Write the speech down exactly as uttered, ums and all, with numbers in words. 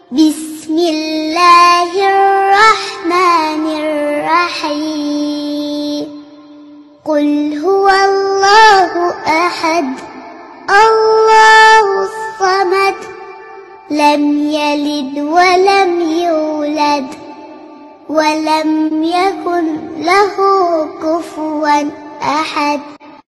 بسم الله الرحمن الرحيم قل هو الله أحد الله الصمد لم يلد ولم يولد ولم يكن له كفوا أحد